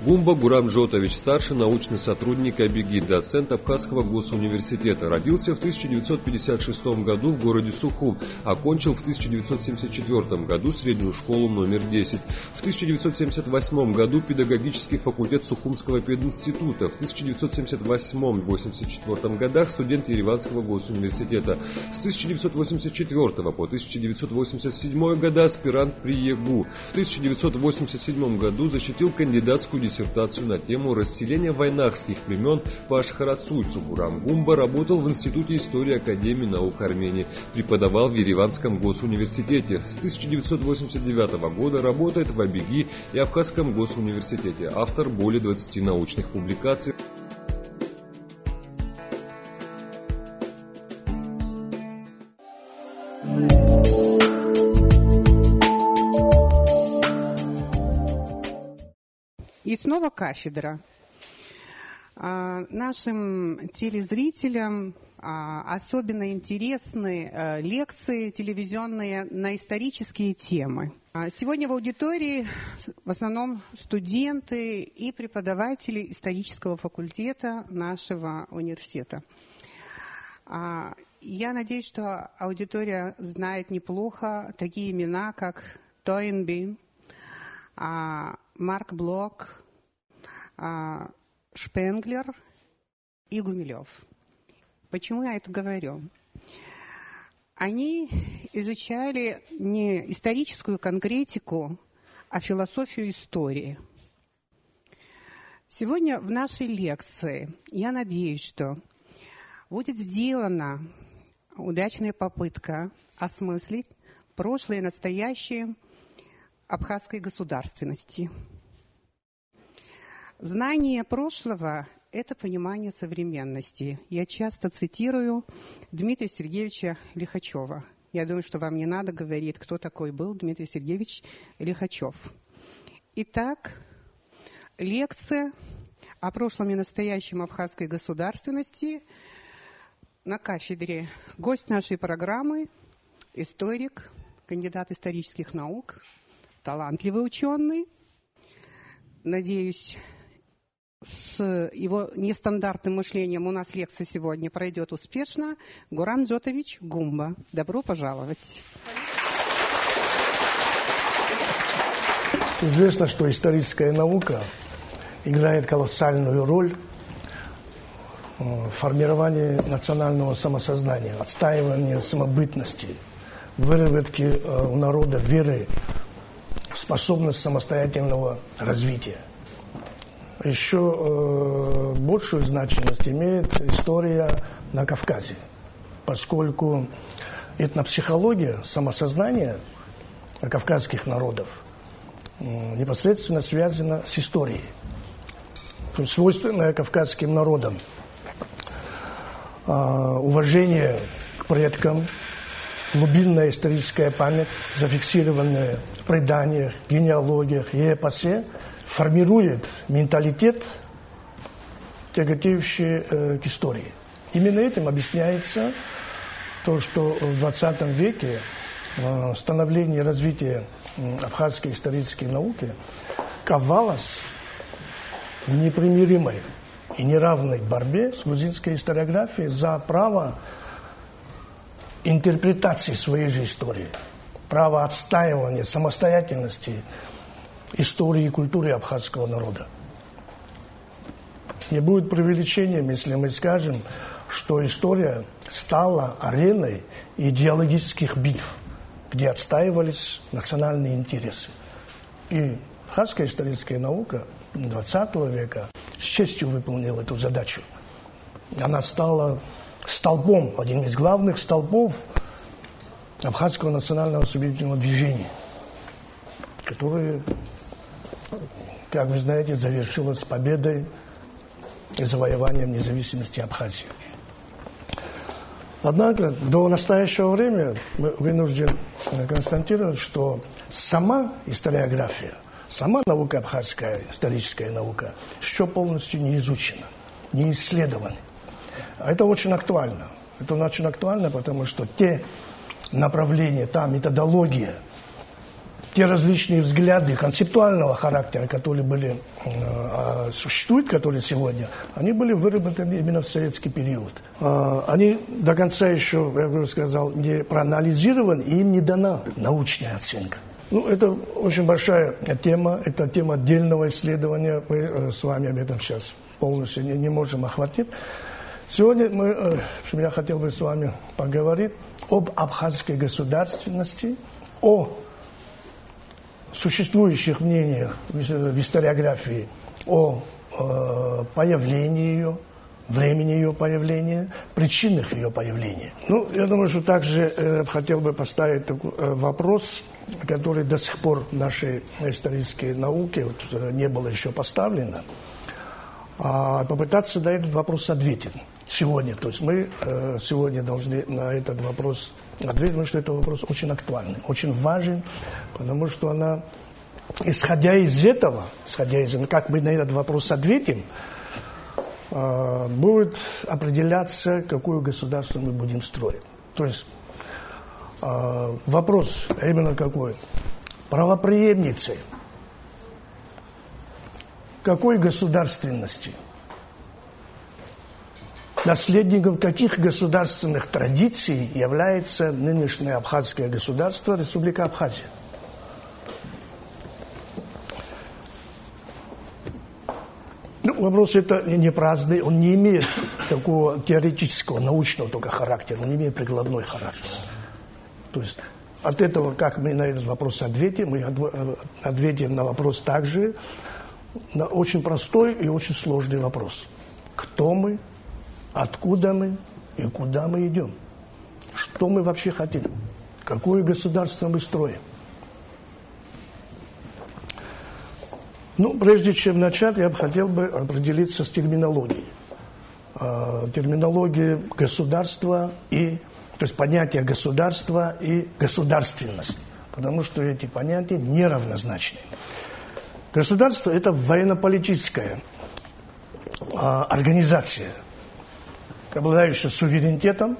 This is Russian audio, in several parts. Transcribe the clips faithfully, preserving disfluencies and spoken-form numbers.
Гумба Гурам Джотович, старший научный сотрудник Абиги, доцент Абхазского госуниверситета. Родился в тысяча девятьсот пятьдесят шестом году в городе Сухум. Окончил в тысяча девятьсот семьдесят четвёртом году среднюю школу номер десять. В тысяча девятьсот семьдесят восьмом году педагогический факультет Сухумского пединститута. В тысяча девятьсот семьдесят восьмом — восемьдесят четвёртом годах студент Ереванского госуниверситета. С тысяча девятьсот восемьдесят четвёртого по тысяча девятьсот восемьдесят седьмой года аспирант при ЕГУ. В тысяча девятьсот восемьдесят седьмом году защитил кандидатскую диссертацию на тему расселения вайнахских племен по Ашхарацуйцу. Гурам Гумба работал в Институте истории Академии наук Армении, преподавал в Ереванском госуниверситете. С тысяча девятьсот восемьдесят девятого года работает в Абиги и Абхазском госуниверситете. Автор более двадцати научных публикаций. И снова кафедра. А, нашим телезрителям а, особенно интересны а, лекции телевизионные на исторические темы. А сегодня в аудитории в основном студенты и преподаватели исторического факультета нашего университета. А, я надеюсь, что аудитория знает неплохо такие имена, как Тойнби, а, Марк Блок, а, Шпенглер и Гумилев. Почему я это говорю? Они изучали не историческую конкретику, а философию истории. Сегодня в нашей лекции я надеюсь, что будет сделана удачная попытка осмыслить прошлое и настоящее абхазской государственности. Знание прошлого – это понимание современности. Я часто цитирую Дмитрия Сергеевича Лихачева. Я думаю, что вам не надо говорить, кто такой был Дмитрий Сергеевич Лихачев. Итак, лекция о прошлом и настоящем абхазской государственности на кафедре. Гость нашей программы – историк, кандидат исторических наук, талантливый ученый. Надеюсь, с его нестандартным мышлением у нас лекция сегодня пройдет успешно. Гурам Джотович Гумба. Добро пожаловать. Известно, что историческая наука играет колоссальную роль в формировании национального самосознания, отстаивании самобытности, выработке у народа веры, способность самостоятельного развития. Еще э, большую значимость имеет история на Кавказе, поскольку этнопсихология, самосознание кавказских народов э, непосредственно связана с историей, свойственное кавказским народам. Э, уважение к предкам, глубинная историческая память, зафиксированная в преданиях, генеалогиях и эпосе, формирует менталитет, тяготеющий э, к истории. Именно этим объясняется то, что в двадцатом веке э, становление и развитие э, абхазской исторической науки ковалось в непримиримой и неравной борьбе с грузинской историографией за право интерпретации своей же истории, право отстаивания самостоятельности истории и культуры абхазского народа. Не будет преувеличением, если мы скажем, что история стала ареной идеологических битв, где отстаивались национальные интересы. И абхазская историческая наука двадцатого века с честью выполнила эту задачу. Она стала столбом, одним из главных столбов абхазского национального освободительного движения, которое, как вы знаете, завершилось победой и завоеванием независимости Абхазии. Однако до настоящего времени мы вынуждены констатировать, что сама историография, сама наука абхазская, историческая наука, еще полностью не изучена, не исследована. А это очень актуально. Это очень актуально, потому что те направления, та методология, те различные взгляды концептуального характера, которые были, э, существуют, которые сегодня, они были выработаны именно в советский период. Э, они до конца еще, я бы сказал, не проанализированы, и им не дана научная оценка. Ну, это очень большая тема, это тема отдельного исследования, мы э, с вами об этом сейчас полностью не, не можем охватить. Сегодня мы, э, я хотел бы с вами поговорить об абхазской государственности, о существующих мнениях в историографии о э, появлении ее, времени ее появления, причинах ее появления. Ну, я думаю, что также э, хотел бы поставить такой э, вопрос, который до сих пор в нашей исторической науке вот, э, не было еще поставлено, а попытаться на этот вопрос ответить сегодня. То есть мы э, сегодня должны на этот вопрос ответить, потому что это вопрос очень актуальный, очень важен, потому что она, исходя из этого, исходя из этого, как мы на этот вопрос ответим, э, будет определяться, какое государство мы будем строить. То есть э, вопрос именно какой? Правопреемницей какой государственности? Наследником каких государственных традиций является нынешнее абхазское государство, Республика Абхазия? Ну, вопрос это не праздный, он не имеет такого теоретического, научного только характера, он имеет прикладной характер. То есть от этого, как мы на этот вопрос ответим, мы ответим на вопрос также, на очень простой и очень сложный вопрос. Кто мы? Откуда мы и куда мы идем? Что мы вообще хотим? Какое государство мы строим? Ну, прежде чем начать, я бы хотел бы определиться с терминологией. Э, терминология государства и, то есть понятие государства и государственность. Потому что эти понятия неравнозначны. Государство – это военно-политическая э, организация, обладающая суверенитетом,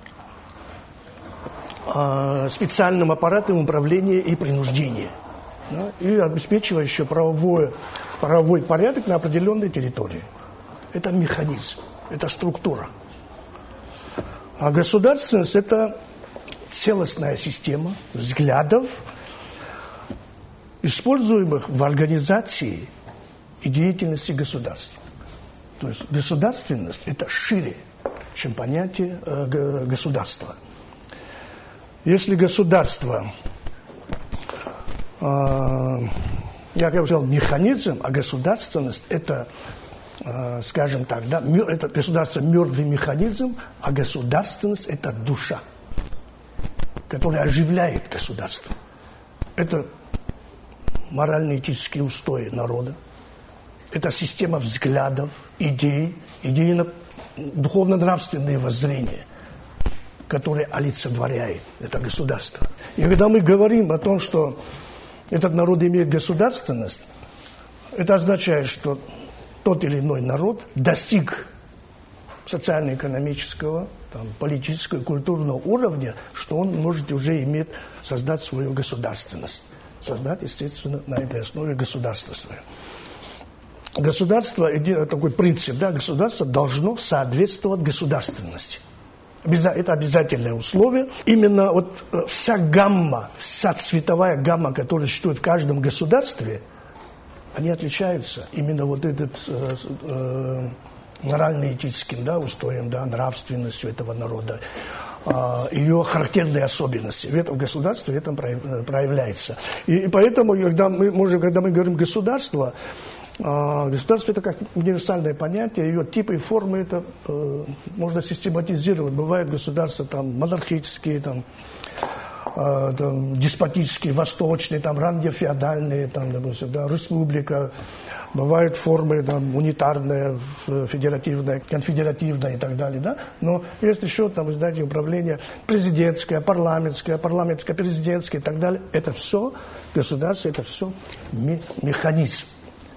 э, специальным аппаратом управления и принуждения, да, и обеспечивающая правовой, правовой порядок на определенной территории. Это механизм, это структура. А государственность – это целостная система взглядов, используемых в организации и деятельности государства. То есть государственность – это шире, чем понятие э, государства. Если государство, э, я как сказал, механизм, а государственность – это, э, скажем так, да, мер, это государство – мертвый механизм, а государственность – это душа, которая оживляет государство. Это морально-этические устои народа. Это система взглядов, идей, идейно духовно-нравственные воззрения, которые олицетворяет это государство. И когда мы говорим о том, что этот народ имеет государственность, это означает, что тот или иной народ достиг социально-экономического, там, политического и культурного уровня, что он может уже иметь, создать свою государственность. Создать, естественно, на этой основе государство свое. Государство, такой принцип, да, государство должно соответствовать государственности. Это обязательное условие. Именно вот вся гамма, вся цветовая гамма, которая существует в каждом государстве, они отличаются именно вот этот э, э, морально-этическим, да, устоем, да, нравственностью этого народа, э, ее характерные особенности. В этом государстве в этом проявляется. И, и поэтому, когда мы, можем, когда мы говорим государство, государство это как универсальное понятие, ее типы и формы это э, можно систематизировать. Бывают государства там монархические, там, э, там деспотические, восточные, там рангофеодальные, там, допустим, да, республика. Бывают формы там унитарная, федеративная, конфедеративная и так далее, да. Но есть еще там, вы знаете, управление президентское, парламентское, парламентско-президентское и так далее. Это все государство, это все механизм.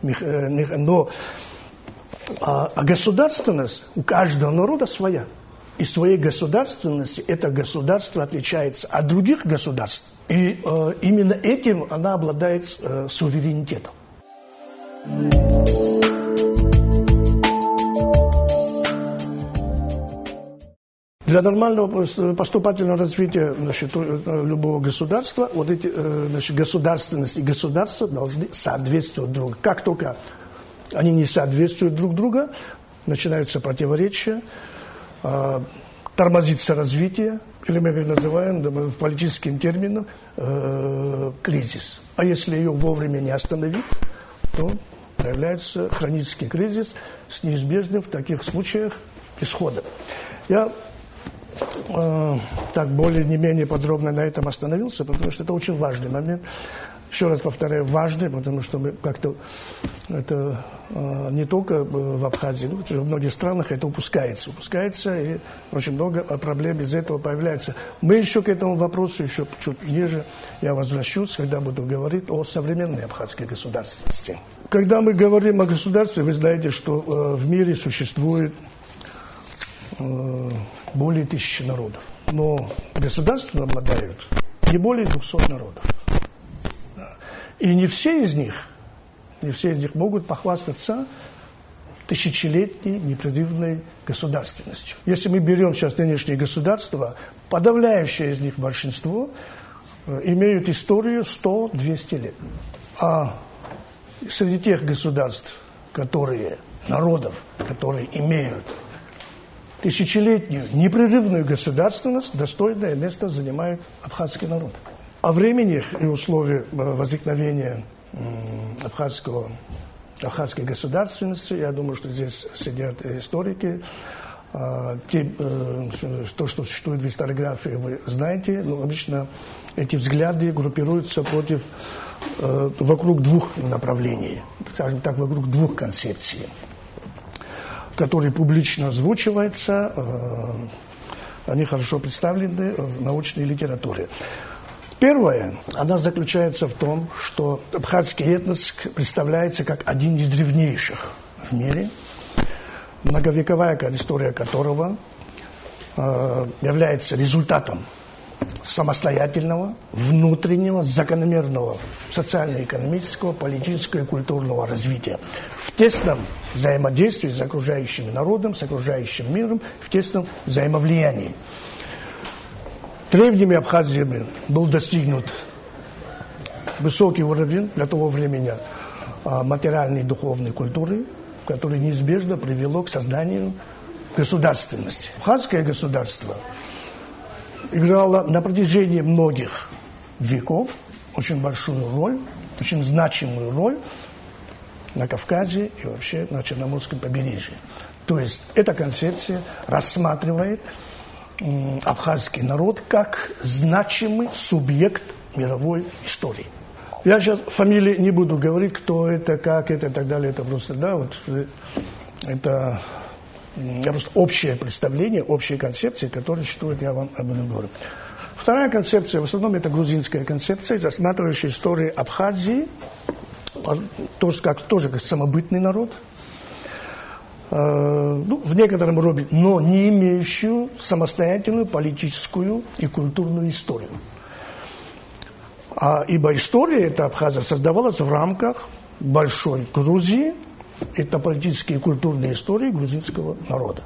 Но а, а государственность у каждого народа своя. и своей государственности это государство отличается от других государств. И э, именно этим она обладает э, суверенитетом. Для нормального поступательного развития, значит, любого государства вот эти, значит, государственность и государство должны соответствовать друг другу. Как только они не соответствуют друг другу, начинаются противоречия, э, тормозится развитие, или мы как называем в политическим термином э, кризис. А если ее вовремя не остановить, то появляется хронический кризис с неизбежным в таких случаях исходом. Я э, так более не менее подробно на этом остановился, потому что это очень важный момент. Еще раз повторяю, важный, потому что мы как-то это э, не только в Абхазии, но в многих странах это упускается. Упускается, и очень много проблем из этого появляется. Мы еще к этому вопросу, еще чуть ниже я возвращусь, когда буду говорить о современной абхазской государственности. Когда мы говорим о государстве, вы знаете, что э, в мире существует э, более тысячи народов. Но государством обладают не более двухсот народов. И не все из них, не все из них могут похвастаться тысячелетней непрерывной государственностью. Если мы берем сейчас нынешние государства, подавляющее из них большинство э, имеют историю сто-двести лет. А среди тех государств, которые, народов, которые имеют тысячелетнюю непрерывную государственность, достойное место занимает абхазский народ. О времени и условиях возникновения абхазского, абхазской государственности, я думаю, что здесь сидят историки. Те, то, что существует в историографии, вы знаете, но обычно эти взгляды группируются против, вокруг двух направлений, скажем так, вокруг двух концепций, которые публично озвучиваются, они хорошо представлены в научной литературе. Первое, она заключается в том, что абхазский этнос представляется как один из древнейших в мире, многовековая история которого э, является результатом самостоятельного, внутреннего, закономерного социально-экономического, политического и культурного развития в тесном взаимодействии с окружающим народом, с окружающим миром, в тесном взаимовлиянии. Древними Абхазиями был достигнут высокий уровень для того времени материальной и духовной культуры, которое неизбежно привело к созданию государственности. Абхазское государство играло на протяжении многих веков очень большую роль, очень значимую роль на Кавказе и вообще на Черноморском побережье. То есть эта концепция рассматривает м, абхазский народ как значимый субъект мировой истории. Я сейчас фамилии не буду говорить, кто это, как это и так далее. Это просто, да, вот это я просто общее представление, общие концепции, которые существуют, я вам об этом говорю. Вторая концепция, в основном это грузинская концепция, рассматривающая историю Абхазии, тоже как, тоже как самобытный народ, э, ну, в некотором роде, но не имеющую самостоятельную политическую и культурную историю. А, ибо история эта абхазов создавалась в рамках большой Грузии, это политические и культурные истории грузинского народа.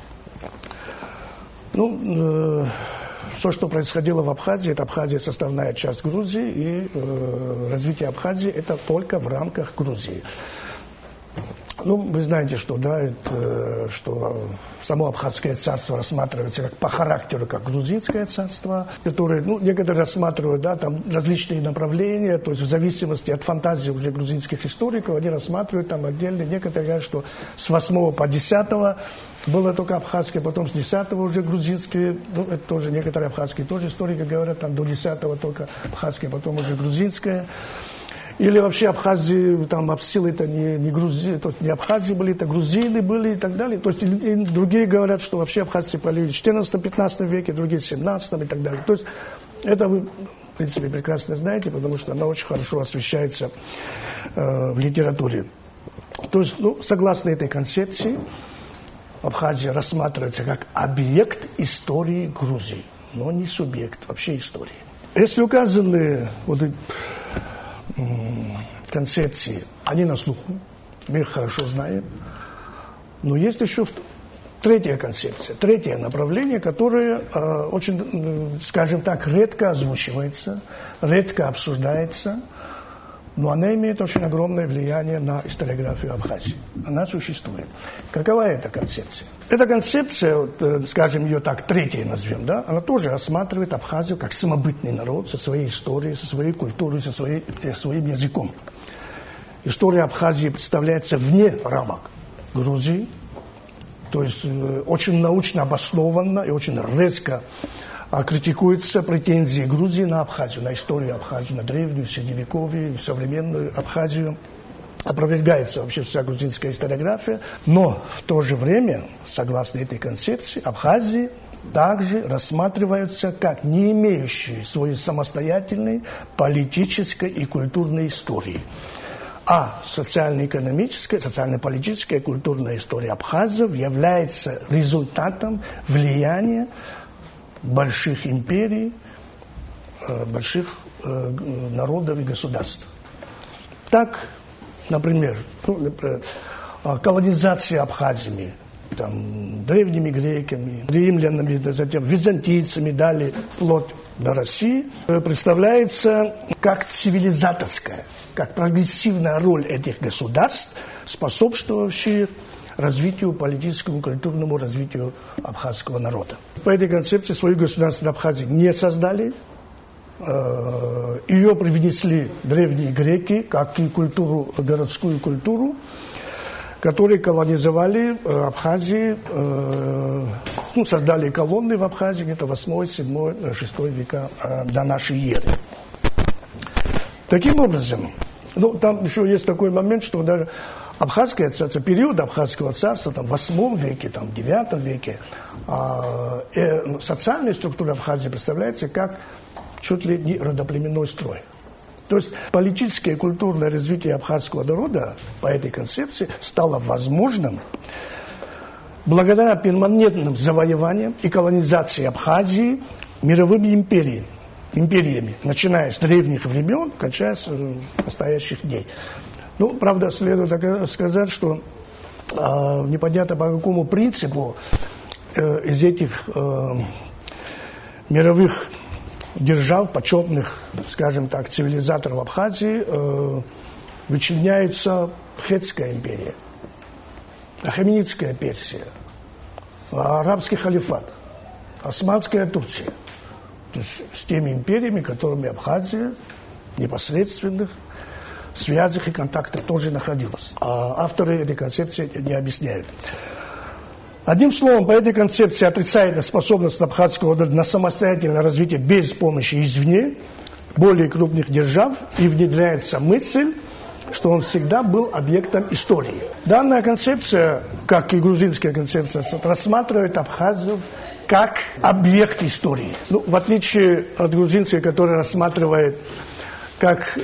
Ну, э, все, что происходило в Абхазии, это Абхазия составная часть Грузии, и э, развитие Абхазии это только в рамках Грузии. Ну, вы знаете, что, да, это, что само Абхазское царство рассматривается как по характеру, как грузинское царство, которое, ну, некоторые рассматривают, да, там различные направления, то есть в зависимости от фантазии уже грузинских историков, они рассматривают там отдельно, некоторые говорят, что с восьмого по десятого было только абхазское, потом с десятого уже грузинские, ну, это тоже некоторые абхазские тоже историки говорят, там до десятого только абхазское, потом уже грузинское. Или вообще Абхазии, там абсилы это не, не Грузии, то есть не Абхазии были, это грузины были и так далее. То есть и, и другие говорят, что вообще абхазцы появились в четырнадцатом-пятнадцатом веке, другие в семнадцатом и так далее. То есть это вы, в принципе, прекрасно знаете, потому что она очень хорошо освещается э, в литературе. То есть, ну, согласно этой концепции, Абхазия рассматривается как объект истории Грузии, но не субъект вообще истории. Если указанные вот эти концепции, они на слуху, мы их хорошо знаем, но есть еще третья концепция, третье направление, которое э, очень, скажем так, редко озвучивается, редко обсуждается, но она имеет очень огромное влияние на историографию Абхазии. Она существует. Какова эта концепция? Эта концепция, вот, скажем, ее так, третья назовем, да, она тоже рассматривает Абхазию как самобытный народ со своей историей, со своей культурой, со своей, своим языком. История Абхазии представляется вне рамок Грузии, то есть очень научно обоснованно и очень резко критикуются претензии Грузии на Абхазию, на историю Абхазии, на древнюю, средневековье, современную Абхазию. Опровергается вообще вся грузинская историография, но в то же время, согласно этой концепции, Абхазии также рассматриваются как не имеющие своей самостоятельной политической и культурной истории. А социально-экономическая, социально-политическая и культурная история абхазов является результатом влияния больших империй, больших народов и государств. Так, например, ну, например колонизация Абхазии там, древними греками, римлянами, затем византийцами, далее вплоть до России, представляется как цивилизаторская, как прогрессивная роль этих государств, способствовавшие развитию, политическому, культурному развитию абхазского народа. По этой концепции свою государство Абхазии не создали. Ее привнесли древние греки, как и культуру, городскую культуру, которые колонизовали Абхазию, ну, создали колонны в Абхазии где-то восьмой, седьмой, шестой века до нашей эры. Таким образом, ну, там еще есть такой момент, что даже Абхазское царство, период Абхазского царства, там, в восьмом веке, там, в девятом веке, а, э, социальная структура Абхазии представляется как чуть ли не родоплеменной строй. То есть политическое и культурное развитие абхазского народа по этой концепции стало возможным благодаря перманентным завоеваниям и колонизации Абхазии мировыми империями, империями, начиная с древних времен, кончая с э, настоящих дней. Ну, правда, следует сказать, что э, непонятно по какому принципу э, из этих э, мировых держав, почетных, скажем так, цивилизаторов Абхазии, э, вычленяется Хетская империя, Ахеменидская Персия, арабский халифат, Османская Турция. То есть с теми империями, которыми Абхазия непосредственных связях и контактах тоже находилась. А авторы этой концепции не объясняют. Одним словом, по этой концепции отрицается способность абхазского народа на самостоятельное развитие без помощи извне, более крупных держав, и внедряется мысль, что он всегда был объектом истории. Данная концепция, как и грузинская концепция, рассматривает абхазов как объект истории. Ну, в отличие от грузинской, которая рассматривает как э,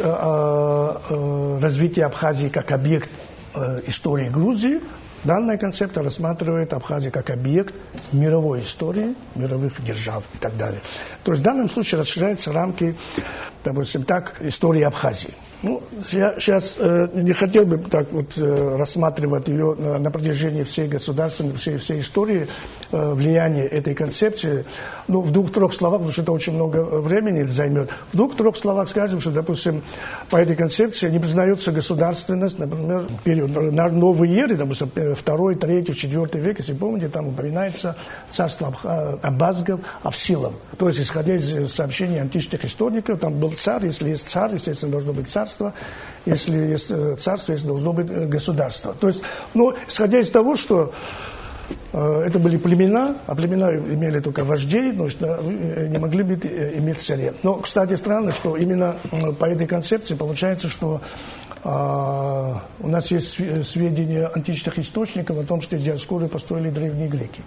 э, развитие Абхазии как объект э, истории Грузии, данная концепция рассматривает Абхазию как объект мировой истории, мировых держав и так далее. То есть в данном случае расширяются рамки, допустим, так, истории Абхазии. Ну, я сейчас э, не хотел бы так вот э, рассматривать ее на, на протяжении всей государственной, всей, всей истории, э, влияние этой концепции. Ну, в двух-трех словах, потому что это очень много времени займет. В двух-трех словах скажем, что, допустим, по этой концепции не признается государственность, например, период на новой эры, допустим, второй, третий, четвертый век, если помните, там упоминается царство абазгов, Авсилов. То есть, исходя из сообщений античных историков, там был царь, если есть царь, естественно, должно быть царство. Если есть царство, если должно быть государство. То есть, ну, исходя из того, что э, это были племена, а племена имели только вождей, но не могли быть, иметь царя. Но, кстати, странно, что именно по этой концепции получается, что э, у нас есть сведения античных источников о том, что Диоскуры построили древние греки.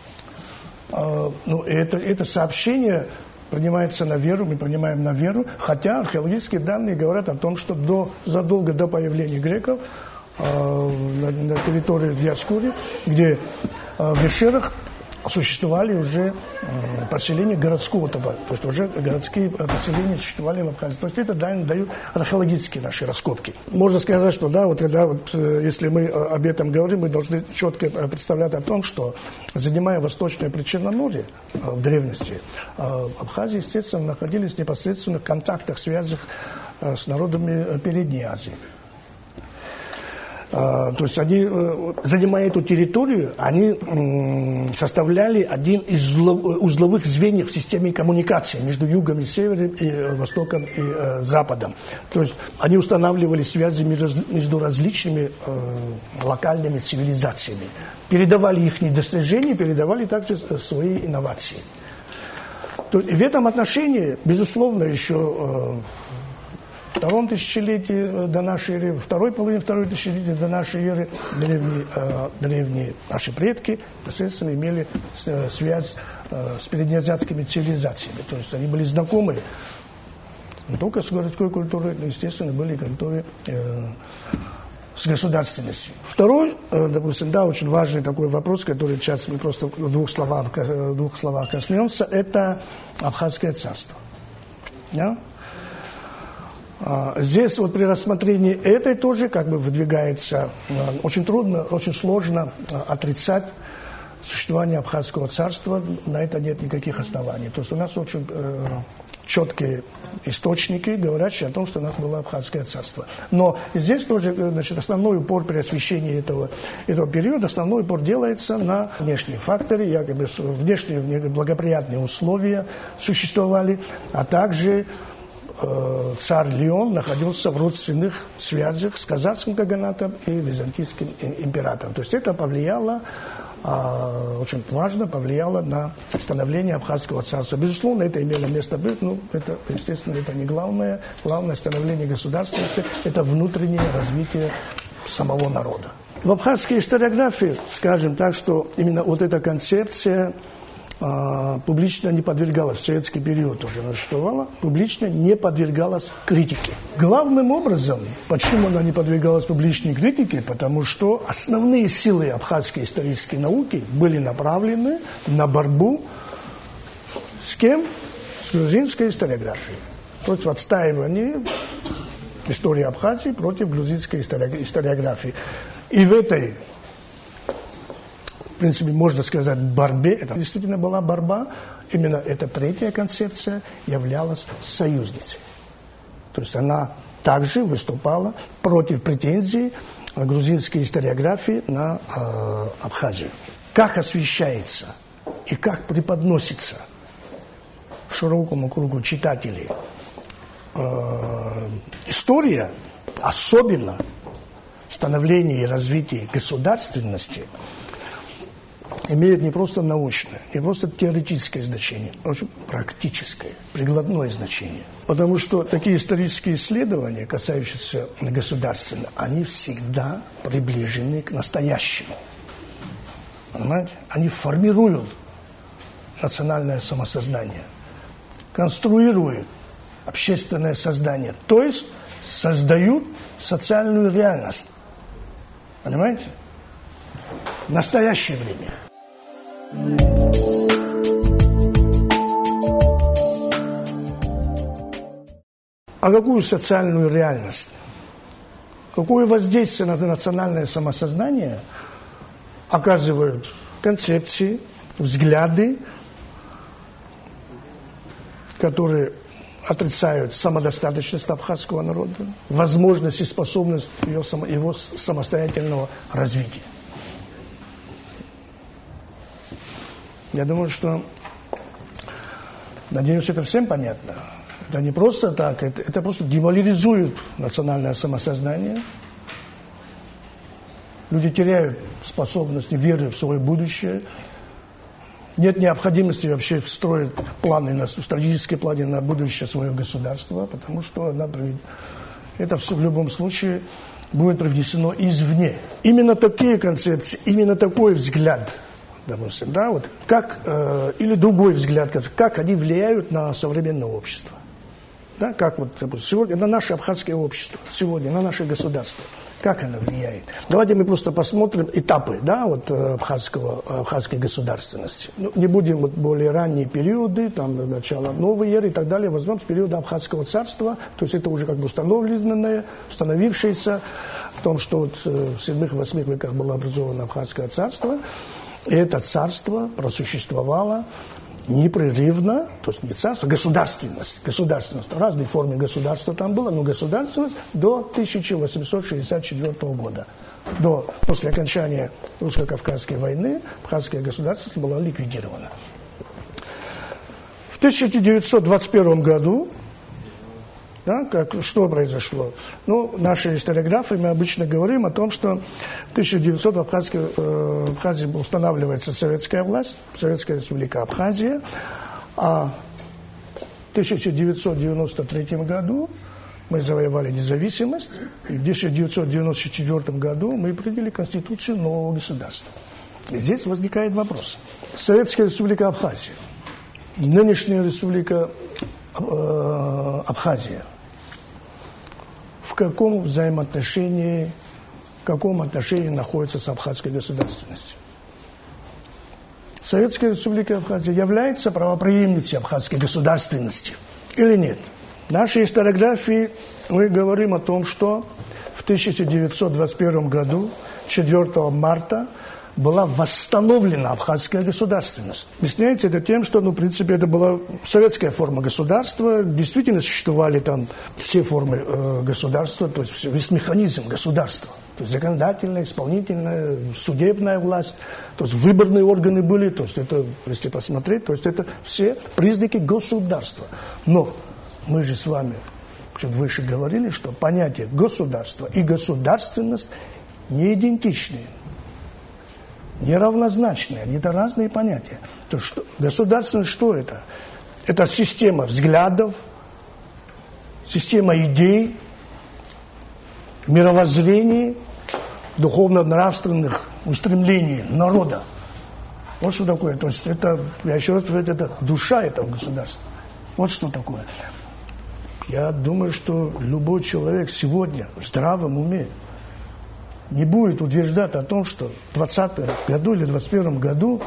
Э, ну, это, это сообщение принимается на веру, мы принимаем на веру, хотя археологические данные говорят о том, что до, задолго до появления греков на, на территории Диаскуры, где в Бешерах существовали уже поселения городского типа, то есть уже городские поселения существовали в Абхазии. То есть это дают археологические наши раскопки. Можно сказать, что да, вот когда вот, если мы об этом говорим, мы должны четко представлять о том, что занимая Восточное Причерноморье в древности, Абхазии, естественно, находились в непосредственных контактах, связях с народами Передней Азии. То есть они, занимая эту территорию, они составляли один из узловых звеньев в системе коммуникации между югом и севером, и востоком и западом. То есть они устанавливали связи между различными локальными цивилизациями, передавали их достижения, передавали также свои инновации. То есть в этом отношении, безусловно, еще в втором тысячелетии до нашей эры, второй половине второй тысячелетия до нашей эры древние, э, древние наши предки непосредственно имели э, связь э, с переднеазиатскими цивилизациями. То есть они были знакомы не только с городской культурой, но, естественно, были культуры э, с государственностью. Второй, э, допустим, да, очень важный такой вопрос, который сейчас мы просто в двух словах, в двух словах коснемся, это Абхазское царство. Да? Здесь вот при рассмотрении этой тоже как бы выдвигается, очень трудно, очень сложно отрицать существование Абхазского царства, на это нет никаких оснований. То есть у нас очень э, четкие источники, говорящие о том, что у нас было Абхазское царство. Но здесь тоже, значит, основной упор при освещении этого, этого периода, основной упор делается на внешние факторы, якобы внешние благоприятные условия существовали, а также царь Леон находился в родственных связях с казахским каганатом и византийским императором. То есть это повлияло, очень важно повлияло на становление Абхазского царства. Безусловно, это имело место быть, но это, естественно, это не главное. Главное становление государственности – это внутреннее развитие самого народа. В абхазской историографии, скажем так, что именно вот эта концепция публично не подвергалась, в советский период уже существовала, публично не подвергалась критике. Главным образом, почему она не подвергалась публичной критике, потому что основные силы абхазской исторической науки были направлены на борьбу с кем? С грузинской историографией. Против отстаивания истории Абхазии против грузинской историографии. И в этой, в принципе, можно сказать, борьбе, это действительно была борьба, именно эта третья концепция являлась союзницей. То есть она также выступала против претензий грузинской историографии на э, Абхазию. Как освещается и как преподносится широкому кругу читателей э, история, особенно становление и развитие государственности, имеет не просто научное, не просто теоретическое значение, а очень практическое, прикладное значение. Потому что такие исторические исследования, касающиеся государственного, они всегда приближены к настоящему. Понимаете? Они формируют национальное самосознание, конструируют общественное сознание, то есть создают социальную реальность. Понимаете? В настоящее время. А какую социальную реальность? Какое воздействие на национальное самосознание оказывают концепции, взгляды, которые отрицают самодостаточность абхазского народа, возможность и способность его, его самостоятельного развития. Я думаю, что, надеюсь, это всем понятно. Это не просто так, это, это просто деморализует национальное самосознание. Люди теряют способность и веру в свое будущее. Нет необходимости вообще строить планы, на, стратегические планы на будущее своего государства, потому что она, это все в любом случае будет привнесено извне. Именно такие концепции, именно такой взгляд, допустим, да, вот как, э, или другой взгляд, как они влияют на современное общество. Да, как вот, допустим, сегодня на наше абхазское общество, сегодня на наше государство. Как она влияет? Давайте мы просто посмотрим этапы, да, вот, абхазского, абхазской государственности. Ну, не будем вот более ранние периоды, там, начало новой эры и так далее, возьмем с периода Абхазского царства, то есть это уже как бы установленное, установившееся в том, что вот в седьмых-восьмых веках было образовано Абхазское царство, и это царство просуществовало непрерывно, то есть не царство, государственность, государственность, разные формы государства там было, но государственность до тысяча восемьсот шестьдесят четвёртого года. До, после окончания русско-кавказской войны абхазское государство было ликвидировано. В тысяча девятьсот двадцать первом году, да, как, что произошло? Ну, наши историографы, мы обычно говорим о том, что в тысяча девятисотом в Абхазии, э, в Абхазии устанавливается советская власть, Советская Республика Абхазия, а в тысяча девятьсот девяносто третьем году мы завоевали независимость, и в тысяча девятьсот девяносто четвёртом году мы приняли конституцию нового государства. И здесь возникает вопрос. Советская Республика Абхазия, нынешняя Республика э, Абхазия, в каком взаимоотношении, в каком отношении находится с абхазской государственностью? Советская Республика Абхазия является правопреемницей абхазской государственности или нет? В нашей историографии мы говорим о том, что в тысяча девятьсот двадцать первом году, четвёртого марта, была восстановлена абхазская государственность. Объясняется это тем, что, ну, в принципе, это была советская форма государства, действительно существовали там все формы э, государства, то есть весь механизм государства, то есть законодательная, исполнительная, судебная власть, то есть выборные органы были, то есть это, если посмотреть, то есть это все признаки государства. Но мы же с вами чуть выше говорили, что понятие государства и государственность не идентичны. Неравнозначные, они это разные понятия. То что, государственность что это? Это система взглядов, система идей, мировоззрений, духовно-нравственных устремлений народа. Вот что такое. То есть это, я еще раз говорю, это душа этого государства. Вот что такое. Я думаю, что любой человек сегодня в здравом уме не будет утверждать о том, что в двадцатом году или двадцать первом году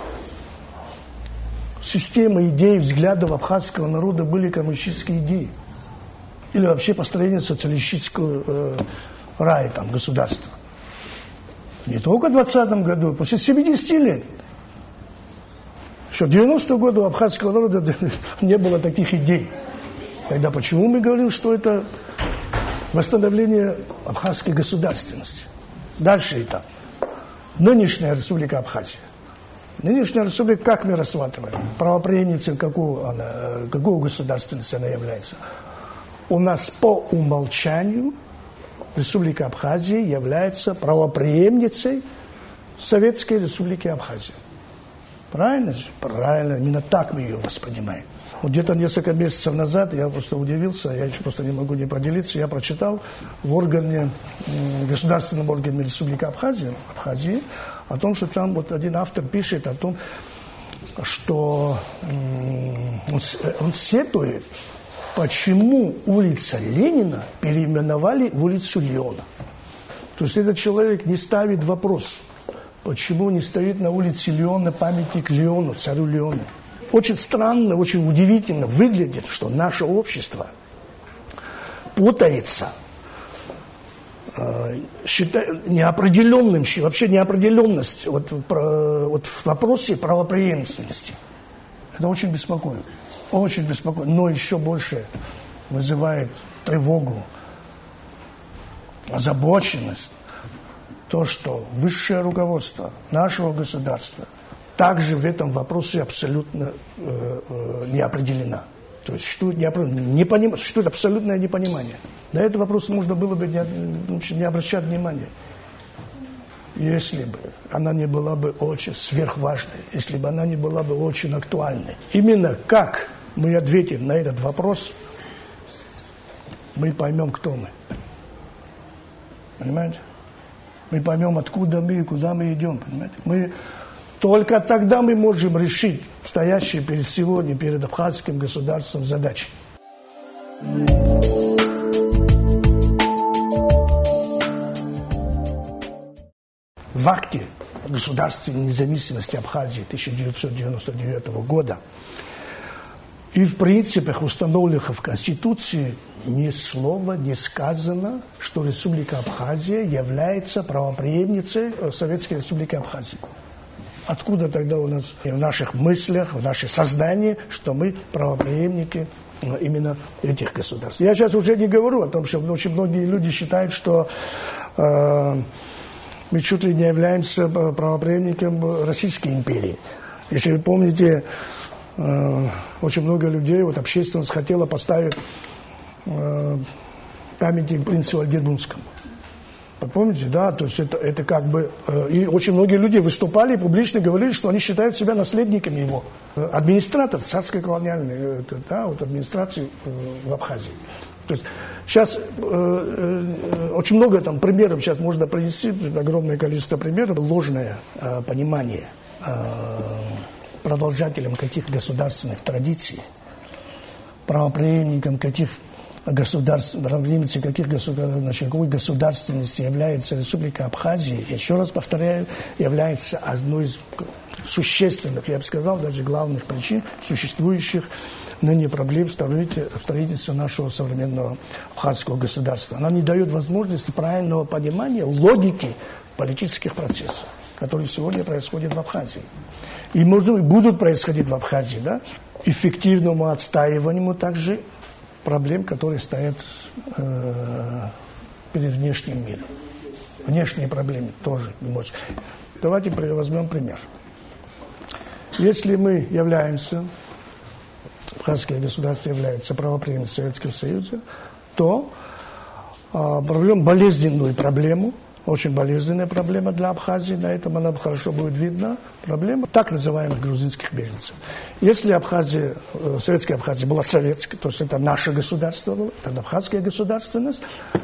система идей, взглядов абхазского народа были коммунистические идеи. Или вообще построение социалистического э, рая, там, государства. Не только в двадцатом году, после семидесяти лет. Еще в девяностом году у абхазского народа не было таких идей. Тогда почему мы говорим, что это восстановление абхазской государственности? Дальше этап. Нынешняя Республика Абхазия. Нынешняя республика, как мы рассматриваем? Правопреемницей какого, она, какого государственности она является? У нас по умолчанию Республика Абхазия является правопреемницей Советской Республики Абхазия. Правильно же? Правильно. Именно так мы ее воспринимаем. Вот где-то несколько месяцев назад я просто удивился, я еще просто не могу не поделиться, я прочитал в органе, государственном органе Республики Абхазия, Абхазии, о том, что там вот один автор пишет о том, что он, он сетует, почему улица Ленина переименовали в улицу Леона. То есть этот человек не ставит вопрос, почему не стоит на улице Леона памятник Леону, царю Леону. Очень странно, очень удивительно выглядит, что наше общество путается, э, считая неопределенным, вообще неопределенность вот, про, вот в вопросе правопреемственности. Это очень беспокоит, очень беспокоит, но еще больше вызывает тревогу, озабоченность, то, что высшее руководство нашего государства также в этом вопросе абсолютно э, э, не определена. То есть что, не, не поним, что это абсолютное непонимание. На этот вопрос можно было бы не, не обращать внимания, если бы она не была бы очень сверхважной, если бы она не была бы очень актуальной. Именно как мы ответим на этот вопрос, мы поймем, кто мы. Понимаете? Мы поймем, откуда мы и куда мы идем. Понимаете? Мы Только тогда мы можем решить стоящие перед сегодня, перед абхазским государством задачи. в акте государственной независимости Абхазии тысяча девятьсот девяносто девятого года и в принципах, установленных в Конституции, ни слова не сказано, что Республика Абхазия является правопреемницей Советской Республики Абхазии. Откуда тогда у нас в наших мыслях, в нашем сознании, что мы правопреемники именно этих государств? Я сейчас уже не говорю о том, что очень многие люди считают, что э, мы чуть ли не являемся правопреемником Российской империи. Если вы помните, э, очень много людей, вот общественность хотела поставить э, памятник принцу Альгердунскому. Вы помните, да? То есть это, это как бы... Э, и очень многие люди выступали и публично говорили, что они считают себя наследниками его. Администратор царской колониальной, э, да, вот администрации э, в Абхазии. То есть сейчас э, э, очень много там примеров сейчас можно привести, огромное количество примеров, ложное э, понимание э, продолжателям каких государственных традиций, правопреемникам каких государств, правопреемницей каких государств, значит, какой государственности является Республика Абхазия, еще раз повторяю, является одной из существенных, я бы сказал, даже главных причин существующих ныне проблем в строительстве нашего современного абхазского государства. Она не дает возможности правильного понимания логики политических процессов, которые сегодня происходят в Абхазии. И, может быть, будут происходить в Абхазии, да, эффективному отстаиванию также проблем, которые стоят э, перед внешним миром. Внешние проблемы тоже не может. Давайте возьмем пример. Если мы являемся, абхазское государство является правопреемницей Советского Союза, то э, проблем, болезненную проблему, очень болезненная проблема для Абхазии, на этом она хорошо будет видна, проблема так называемых грузинских беженцев. Если Абхазия, Советская Абхазия была советской, то есть это наше государство было, это абхазская государственность,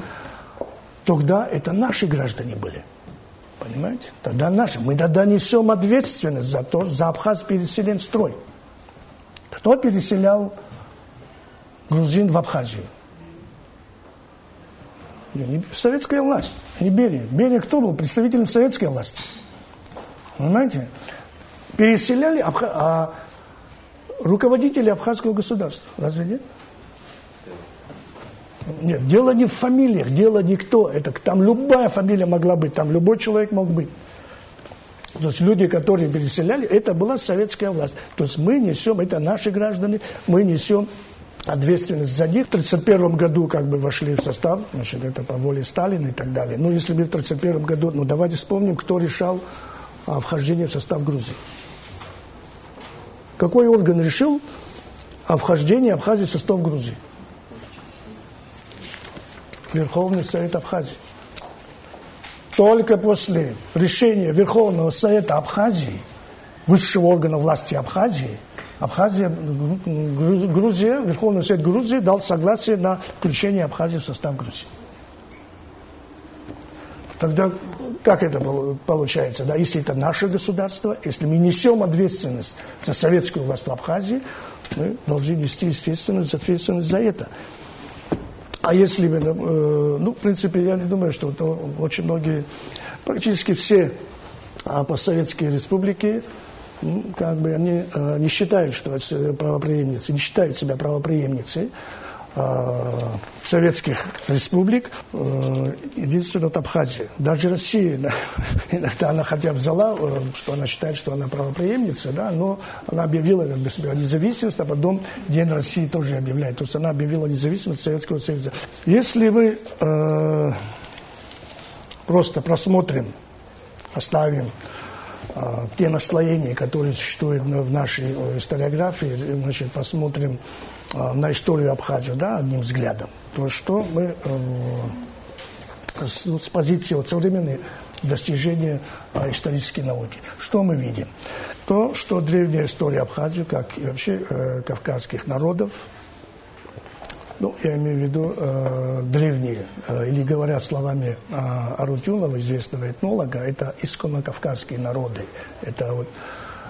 тогда это наши граждане были. Понимаете? Тогда наши. Мы тогда несем ответственность за то, за Абхаз переселен строй. Кто переселял грузин в Абхазию? Советская власть, не Берия. Берия кто был? Представителем советской власти. Понимаете? Переселяли абха... а руководители абхазского государства. Разве нет? Нет, дело не в фамилиях, дело не кто. Это, там любая фамилия могла быть, там любой человек мог быть. То есть люди, которые переселяли, это была советская власть. То есть мы несем, это наши граждане, мы несем ответственность за них. В тридцать первом году как бы вошли в состав, значит, это по воле Сталина и так далее. Ну, если мы в тридцать первом году, ну, давайте вспомним, кто решал а, вхождение в состав Грузии. Какой орган решил о вхождении Абхазии в состав Грузии? Верховный Совет Абхазии. Только после решения Верховного Совета Абхазии, высшего органа власти Абхазии, Абхазия, Грузия, Верховный Совет Грузии дал согласие на включение Абхазии в состав Грузии. Тогда как это получается? Да? Если это наше государство, если мы несем ответственность за советскую власть в Абхазии, мы должны нести ответственность, ответственность за это. А если мы, э, ну, в принципе, я не думаю, что то, очень многие, практически все а, постсоветские республики, как бы они э, не считают, что правопреемницы, не считают себя правопреемницей э, советских республик, э, единственное, вот Абхазия. Даже Россия, да, иногда она хотя бы взяла, э, что она считает, что она правопреемница, да, но она объявила как бы, независимость, а потом День России тоже объявляет. То есть она объявила независимость Советского Союза. Если мы э, просто просмотрим, оставим те наслоения, которые существуют в нашей историографии, значит, посмотрим на историю Абхазии, да, одним взглядом, то что мы э, с, с позиции вот, современной достижения э, исторической науки, что мы видим? То, что древняя история Абхазии, как и вообще э, кавказских народов, ну, я имею в виду э, древние, э, или говоря словами э, Арутюнова, известного этнолога, это исконно кавказские народы. Это вот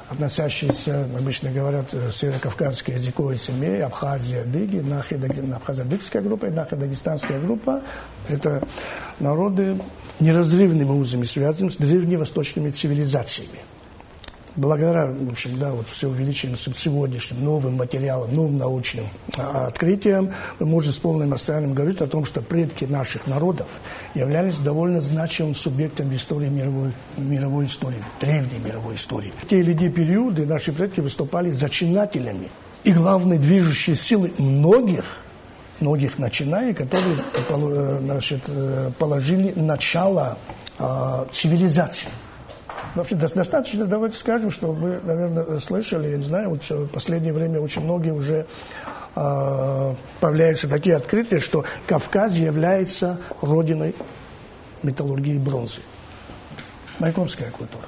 относящиеся, обычно говорят, северокавказские языковые семьи, Абхазия, Адыги, Абхазо-адыгская группа и Нахо-дагестанская группа. Это народы неразрывными узами связаны с древневосточными цивилизациями. Благодаря, в общем, да, вот все увеличенным сегодняшним новым материалам, новым научным а, открытиям, мы можем с полным основанием говорить о том, что предки наших народов являлись довольно значимым субъектом в истории мировой, мировой истории, древней мировой истории. В те или иные периоды наши предки выступали зачинателями и главной движущей силой многих, многих начинаний, которые, значит, положили начало а, цивилизации. Вообще достаточно, давайте скажем, что вы, наверное, слышали, я не знаю, вот в последнее время очень многие уже э, появляются такие открытия, что Кавказ является родиной металлургии бронзы. Майкопская культура.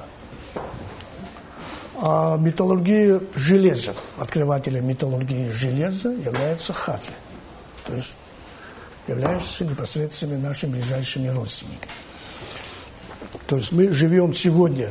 А металлургия железа, открывателем металлургии железа являются хаты. То есть являются непосредственно нашими ближайшими родственниками. То есть мы живем сегодня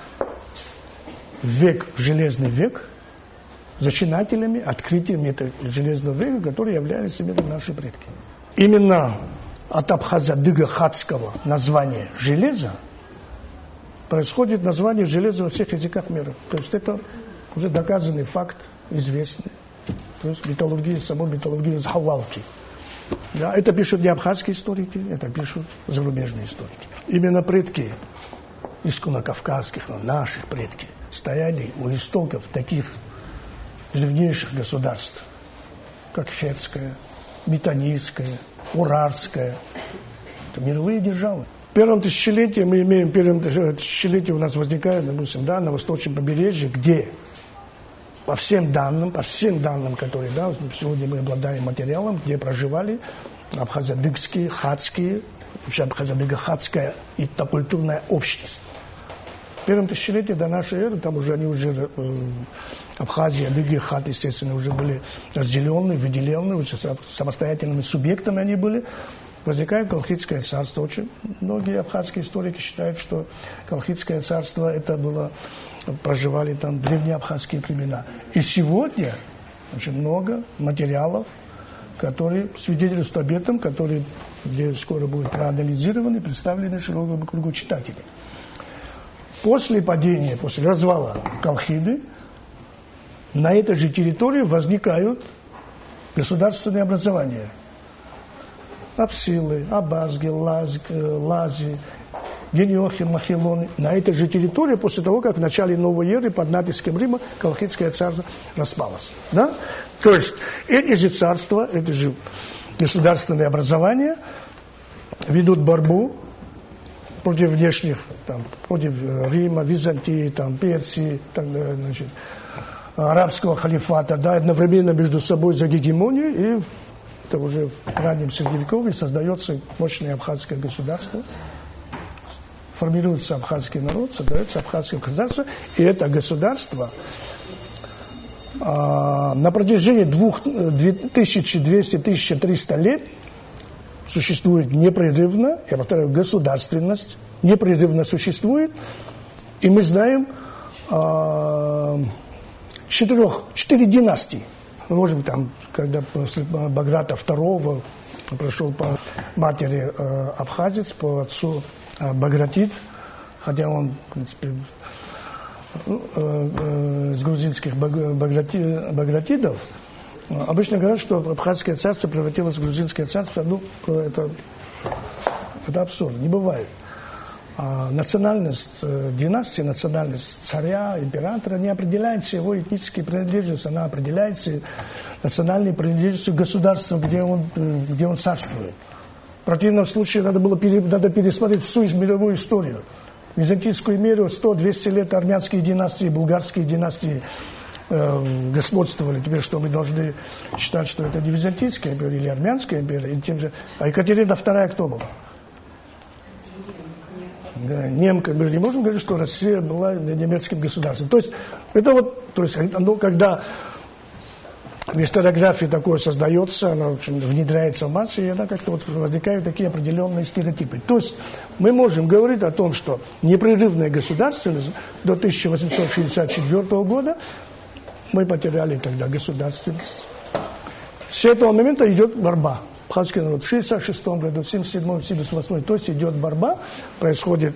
в век, в железный век, зачинателями, открытием этого железного века, которые являлись именно наши предки. Именно от абхазо-адыго-хатского названия «железо» происходит название «железо» во всех языках мира. То есть это уже доказанный факт, известный. То есть металлургия, самой металлургия из хавалки. Да, это пишут не абхазские историки, это пишут зарубежные историки. Именно предки исконно-кавказских, наших предки, стояли у истоков таких древнейших государств, как Хетская, Метанийская, Урарская. Это мировые державы. В первом тысячелетии мы имеем, в первом тысячелетии у нас возникает, допустим, да, на восточном побережье, где по всем данным, по всем данным, которые, да, сегодня мы обладаем материалом, где проживали абхазо-адыгские, хатские, вообще абхазо-адыго-хатская этнокультурная общность. В первом тысячелетии до нашей эры, там уже они уже, э, Абхазия, Адыги, Хат, естественно, уже были разделены, выделены, уже самостоятельными субъектами они были. Возникает Колхидское царство. Очень многие абхазские историки считают, что Колхидское царство это было, проживали там древние абхазские племена. И сегодня очень много материалов, которые свидетельствуют об этом, которые где скоро будут проанализированы, представлены широкому кругу читателей. После падения, после развала Колхиды, на этой же территории возникают государственные образования. Апсилы, Абазги, Лазги, Лази, Гениохи, Махилоны. На этой же территории, после того, как в начале новой эры под натиском Рима Колхидское царство распалось. Да? То есть эти же царства, эти же государственные образования ведут борьбу против внешних, там, против Рима, Византии, там, Персии, так, значит, арабского халифата, да, одновременно между собой за гегемонию, и это уже в раннем средневековье создается мощное абхазское государство, формируется абхазский народ, создается абхазское государство, и это государство а, на протяжении две тысячи двести — две тысячи триста лет существует непрерывно, я повторяю, государственность непрерывно существует, и мы знаем а, четырех, четыре династии. Мы можем там, когда после Баграта второго прошел по матери э, абхазец, по отцу э, Багратид, хотя он, в принципе, э, э, из грузинских баграти, багратидов, обычно говорят, что Абхазское царство превратилось в грузинское царство. Ну, это, это абсурд, не бывает. А национальность э, династии, национальность царя, императора не определяется его этнической принадлежностью, она определяется национальной принадлежностью государства, где он, где он царствует. В противном случае надо было пере, надо пересмотреть всю мировую историю. Византийскую империю сто-двести лет армянские династии, булгарские династии э, господствовали. Теперь что, мы должны считать, что это не Византийская империя или Армянская империя? Или тем же... А Екатерина вторая кто была? Да, немка, мы же не можем говорить, что Россия была немецким государством. То есть, это вот, то есть, ну, когда в историографии такое создается, она в общем, внедряется в массы, и она как-то вот возникают такие определенные стереотипы. То есть мы можем говорить о том, что непрерывная государственность до тысяча восемьсот шестьдесят четвёртого года мы потеряли тогда государственность. С этого момента идет борьба. Абхазский народ в шестьдесят шестом году, в семьдесят седьмом, семьдесят восьмом, то есть идет борьба, происходит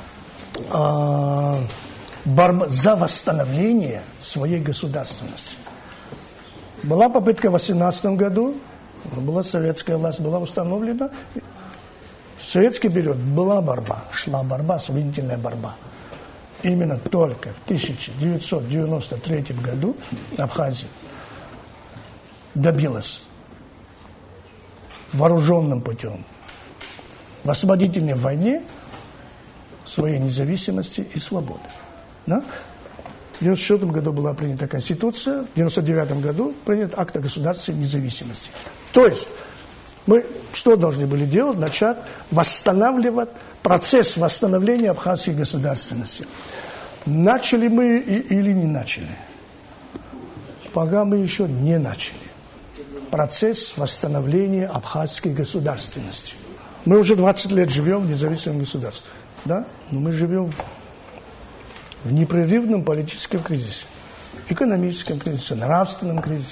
э, борьба за восстановление своей государственности. Была попытка в восемнадцатом году, была советская власть, была установлена. В советский период была борьба, шла борьба, освободительная борьба. Именно только в тысяча девятьсот девяносто третьем году Абхазия добилась вооруженным путем в освободительной войне своей независимости и свободы. Да? В девяносто четвёртом году была принята Конституция, в девяносто девятом году принят акт о государственной независимости. То есть мы что должны были делать? Начать восстанавливать процесс восстановления абхазской государственности. Начали мы или не начали? Пока мы еще не начали. Процесс восстановления абхазской государственности. Мы уже двадцать лет живем в независимом государстве. Да? Но мы живем в непрерывном политическом кризисе, экономическом кризисе, нравственном кризисе.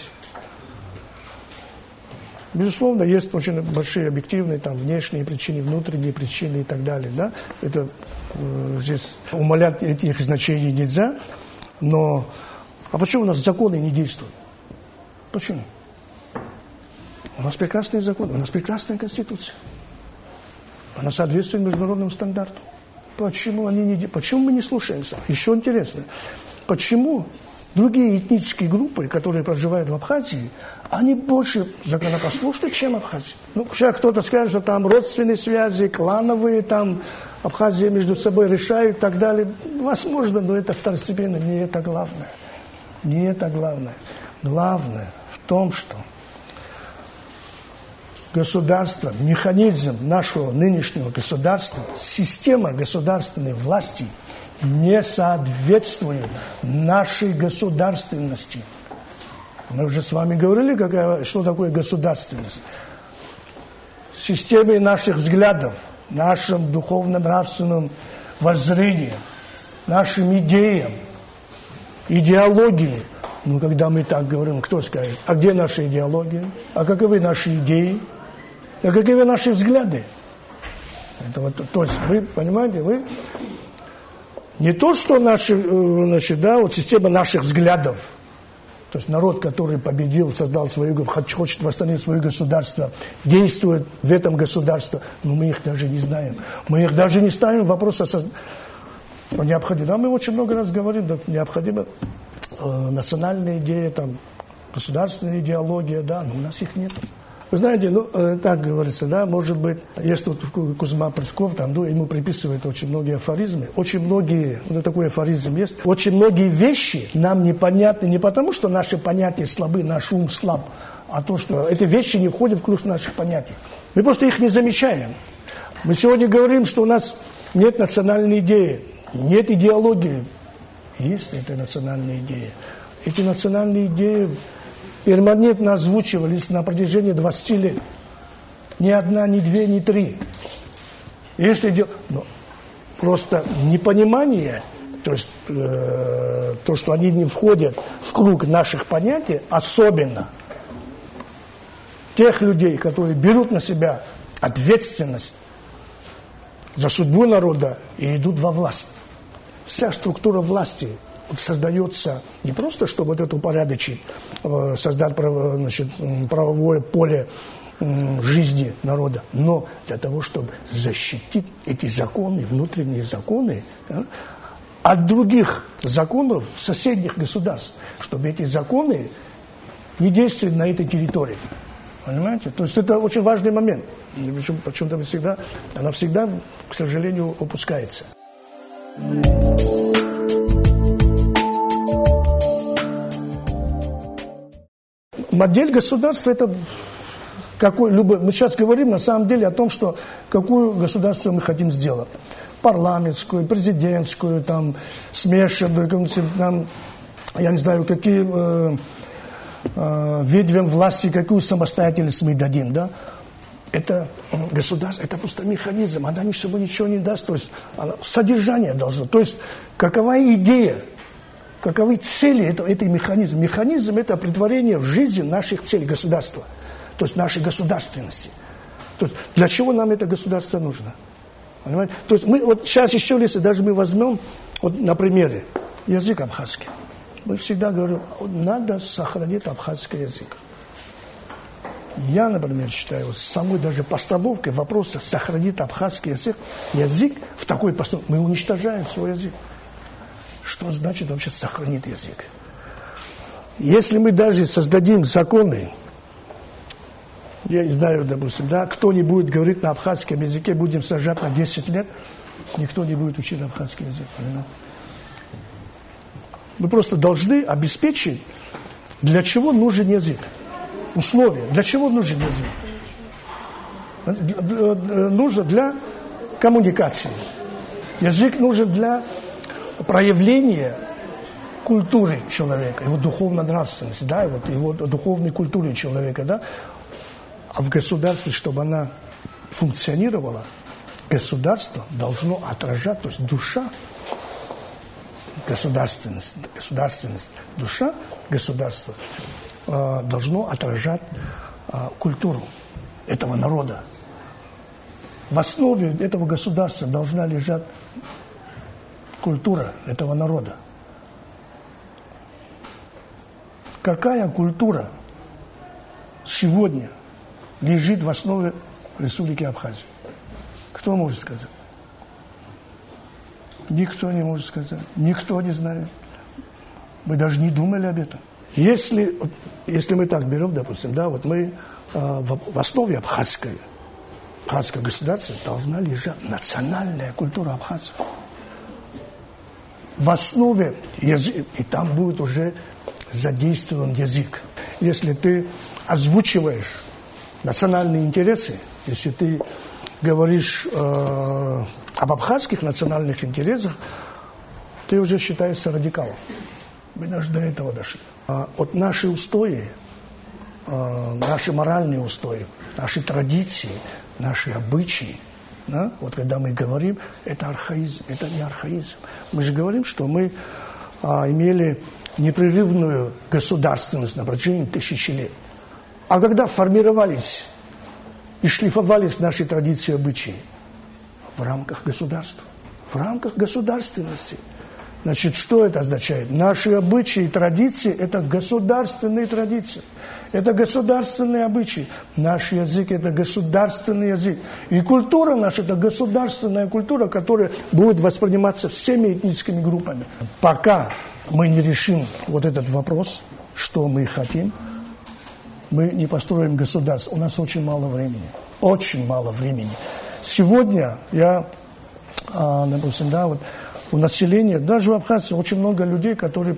Безусловно, есть очень большие объективные, там, внешние причины, внутренние причины и так далее. Да? Это э, здесь умалять этих значений нельзя. Но а почему у нас законы не действуют? Почему? У нас прекрасный закон, у нас прекрасная конституция. Она соответствует международным стандартам. Почему они не, почему мы не слушаемся? Еще интересно, почему другие этнические группы, которые проживают в Абхазии, они больше законопослушны, чем Абхазия? Ну, сейчас кто-то скажет, что там родственные связи, клановые, там Абхазия между собой решают и так далее. Возможно, но это второстепенно, не это главное. Не это главное. Главное в том, что государство, механизм нашего нынешнего государства, система государственной власти не соответствует нашей государственности. Мы уже с вами говорили, какая, что такое государственность. Системе наших взглядов, нашим духовно-нравственным воззрением, нашим идеям, идеологии. Ну, когда мы так говорим, кто скажет, а где наша идеология? А каковы наши идеи? А каковы наши взгляды? Это вот, то есть вы, понимаете, вы не то, что наши, значит, да, вот система наших взглядов, то есть народ, который победил, создал свое, хочет восстановить свое государство, действует в этом государстве, но мы их даже не знаем. Мы их даже не ставим вопрос о создании. Необходимо, да, мы очень много раз говорим, да, необходимо э, национальная идея, там, государственная идеология, да, но у нас их нет. Вы знаете, ну, э, так говорится, да, может быть, есть тут Кузьма Прытков, там, ну, ему приписывают очень многие афоризмы, очень многие, вот такой афоризм есть, очень многие вещи нам непонятны не потому, что наши понятия слабы, наш ум слаб, а то, что эти вещи не входят в круг наших понятий. Мы просто их не замечаем. Мы сегодня говорим, что у нас нет национальной идеи, нет идеологии. Есть эта национальная идея. Эти национальные идеи перманентно озвучивались на протяжении двадцати лет. Ни одна, ни две, ни три. Если дел... Но просто непонимание, то есть э, то, что они не входят в круг наших понятий, особенно тех людей, которые берут на себя ответственность за судьбу народа и идут во власть. Вся структура власти создается не просто, чтобы вот это упорядочить, создать право, значит, правовое поле жизни народа, но для того, чтобы защитить эти законы, внутренние законы, да, от других законов соседних государств, чтобы эти законы не действовали на этой территории. Понимаете? То есть это очень важный момент. Причем, почему-то всегда, она всегда, к сожалению, упускается. Модель государства — это какой, любой, мы сейчас говорим на самом деле о том, что какую государство мы хотим сделать. Парламентскую, президентскую, там, смешанную, там, я не знаю, какие, э, э, ветвям власти какую самостоятельность мы дадим, да? Это государство, это просто механизм, она ничего, ничего не даст, то есть она, содержание должно, то есть какова идея, каковы цели этого, этого механизма. Механизм – это претворение в жизнь наших целей государства, то есть нашей государственности. То есть для чего нам это государство нужно? Понимаете? То есть мы вот сейчас еще, если даже мы возьмем, вот на примере, язык абхазский. Мы всегда говорим, надо сохранить абхазский язык. Я, например, считаю, с самой даже постановкой вопроса сохранить абхазский язык, язык в такой постановке, мы уничтожаем свой язык. Что значит вообще сохранить язык? Если мы даже создадим законы, я не знаю, допустим, да, кто не будет говорить на абхазском языке, будем сажать на десять лет, никто не будет учить абхазский язык. Понимаете? Мы просто должны обеспечить, для чего нужен язык. Условия. Для чего нужен язык? Нужен для коммуникации. Язык нужен для проявления культуры человека, его духовно-нравственности, да, и вот его духовной культуры человека, да. А в государстве, чтобы она функционировала, государство должно отражать, то есть душа, государственность, государственность, душа государства э, должно отражать э, культуру этого народа. В основе этого государства должна лежать культура этого народа. Какая культура сегодня лежит в основе Республики Абхазия? Кто может сказать? Никто не может сказать. Никто не знает. Мы даже не думали об этом. Если, если мы так берем, допустим, да, вот мы э, в, в основе абхазской, абхазского государства должна лежать национальная культура Абхазии. В основе язык, и там будет уже задействован язык. Если ты озвучиваешь национальные интересы, если ты говоришь э, об абхазских национальных интересах, ты уже считаешься радикалом. Мы даже до этого дошли. А вот наши устои, э, наши моральные устои, наши традиции, наши обычаи, да, вот когда мы говорим, это архаизм, это не архаизм. Мы же говорим, что мы а, имели непрерывную государственность на протяжении тысячи лет. А когда формировались и шлифовались наши традиции и обычаи? В рамках государства. В рамках государственности. Значит, что это означает? Наши обычаи и традиции – это государственные традиции. Это государственные обычаи. Наш язык – это государственный язык. И культура наша – это государственная культура, которая будет восприниматься всеми этническими группами. Пока мы не решим вот этот вопрос, что мы хотим, мы не построим государство. У нас очень мало времени. Очень мало времени. Сегодня я, а, допустим, да, вот у населения, даже в Абхазии, очень много людей, которые...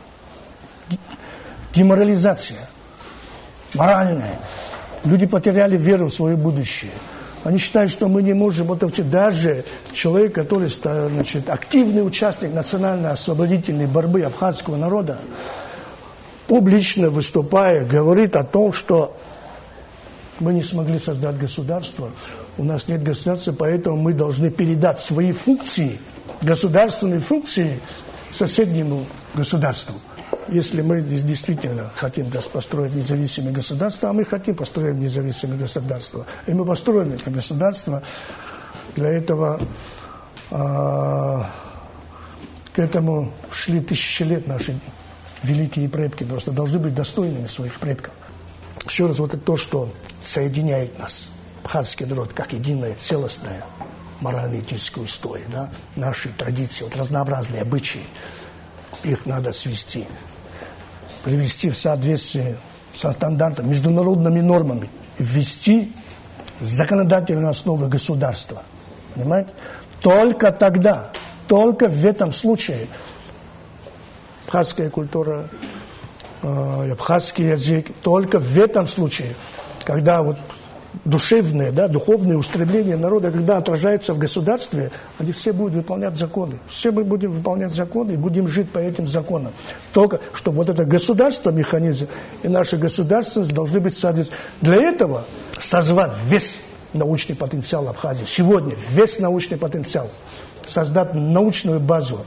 Деморализация. Моральная. Люди потеряли веру в свое будущее. Они считают, что мы не можем... Вот, даже человек, который, значит, активный участник национально-освободительной борьбы абхазского народа, публично выступая, говорит о том, что мы не смогли создать государство, у нас нет государства, поэтому мы должны передать свои функции, государственные функции соседнему государству. Если мы действительно хотим построить независимое государство, а мы хотим построить независимое государство, и мы построим это государство, для этого а, к этому шли тысячи лет наши великие предки, просто должны быть достойными своих предков. Еще раз, вот это то, что соединяет нас, абхазский народ, как единое, целостное, морально-этическое устои, да, наши традиции, вот разнообразные обычаи, их надо свести, привести в соответствие со стандартами, международными нормами, ввести в законодательную основу государства. Понимаете? Только тогда, только в этом случае абхазская культура, э, абхазский язык, только в этом случае, когда вот душевные, да, духовные устремления народа, когда отражаются в государстве, они все будут выполнять законы. Все мы будем выполнять законы и будем жить по этим законам. Только, чтобы вот это государство, механизм и наша государственность должны быть соответственно. Для этого созвать весь научный потенциал Абхазии. Сегодня весь научный потенциал. Создать научную базу.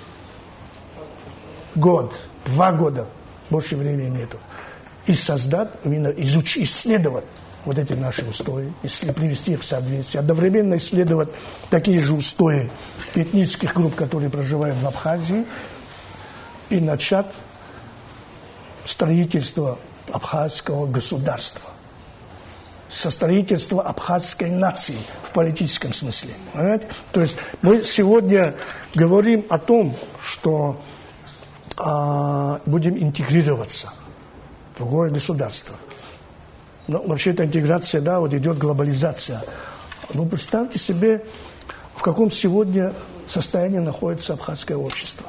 Год, два года, больше времени нету. И создать, именно изучить, исследовать вот эти наши устои, если привести их в соответствие. Одновременно исследовать такие же устои этнических групп, которые проживают в Абхазии, и начать строительство абхазского государства. Со строительства абхазской нации в политическом смысле. Понимаете? То есть мы сегодня говорим о том, что а, будем интегрироваться в другое государство. Но вообще эта интеграция, да, вот идет глобализация. Но представьте себе, в каком сегодня состоянии находится абхазское общество.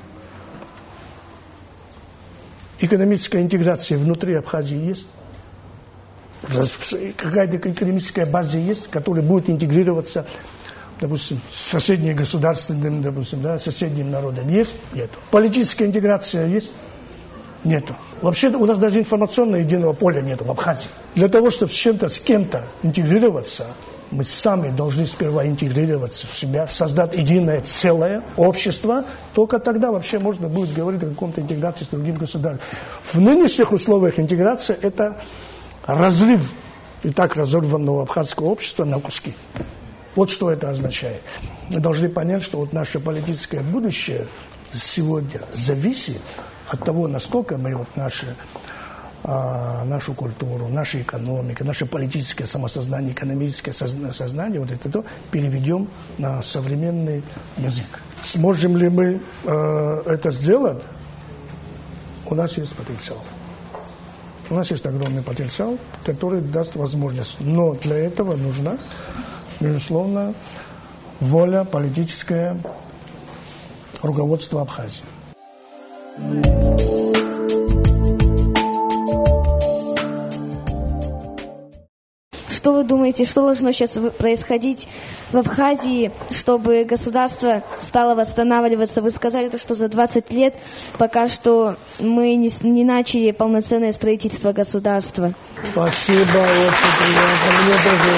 Экономическая интеграция внутри Абхазии есть. Какая-то экономическая база есть, которая будет интегрироваться, допустим, с соседним государственным, допустим, да, соседним народом. Есть? Нет. Политическая интеграция есть? Нету. Вообще у нас даже информационного единого поля нету в Абхазии. Для того, чтобы с чем-то, с кем-то интегрироваться, мы сами должны сперва интегрироваться в себя, создать единое целое общество. Только тогда вообще можно будет говорить о каком-то интеграции с другим государством. В нынешних условиях интеграция – это разрыв и так разорванного абхазского общества на куски. Вот что это означает. Мы должны понять, что вот наше политическое будущее сегодня зависит от того, насколько мы вот наши, а, нашу культуру, нашу экономику, наше политическое самосознание, экономическое сознание, вот это то, переведем на современный язык. Сможем ли мы э, это сделать? У нас есть потенциал. У нас есть огромный потенциал, который даст возможность. Но для этого нужна, безусловно, воля, политическое руководство Абхазии. Что вы думаете, что должно сейчас происходить в Абхазии, чтобы государство стало восстанавливаться? Вы сказали, то, что за двадцать лет пока что мы не, не начали полноценное строительство государства. Спасибо, очень приятно. Мне тоже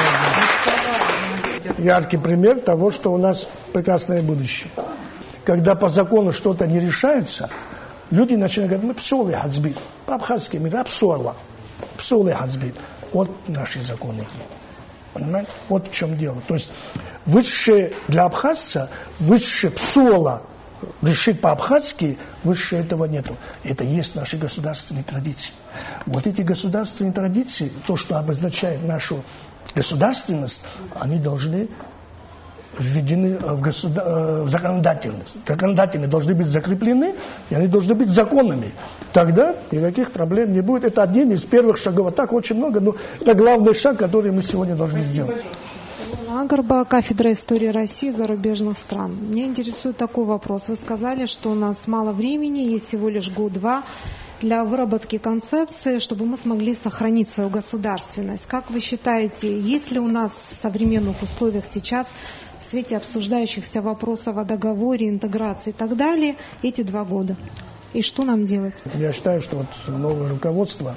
очень приятно. Яркий пример того, что у нас прекрасное будущее. Когда по закону что-то не решается, люди начинают говорить, мы псолы хацбит. По-абхазски мы псола. Псолы хацбит. Вот наши законы. Понимаете? Вот в чем дело. То есть высшее для абхазца, высшее псола решить по-абхазски, выше этого нету. Это есть наши государственные традиции. Вот эти государственные традиции, то, что обозначает нашу государственность, они должны введены в, государ... в законодательность. Законодательные должны быть закреплены, и они должны быть законными. Тогда никаких проблем не будет. Это один из первых шагов. А так очень много, но это главный шаг, который мы сегодня должны сделать. Агарба, кафедра истории России, зарубежных стран. Меня интересует такой вопрос. Вы сказали, что у нас мало времени, есть всего лишь год-два для выработки концепции, чтобы мы смогли сохранить свою государственность. Как вы считаете, есть ли у нас в современных условиях сейчас, в свете обсуждающихся вопросов о договоре, интеграции и так далее, эти два года? И что нам делать? Я считаю, что вот новое руководство,